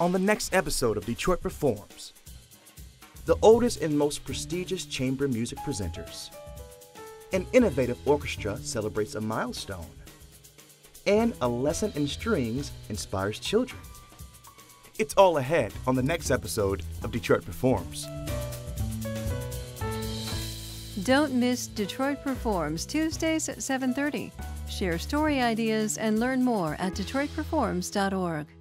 on the next episode of Detroit Performs. The oldest and most prestigious chamber music presenters. An innovative orchestra celebrates a milestone. And a lesson in strings inspires children. It's all ahead on the next episode of Detroit Performs. Don't miss Detroit Performs Tuesdays at 7:30. Share story ideas and learn more at detroitperforms.org.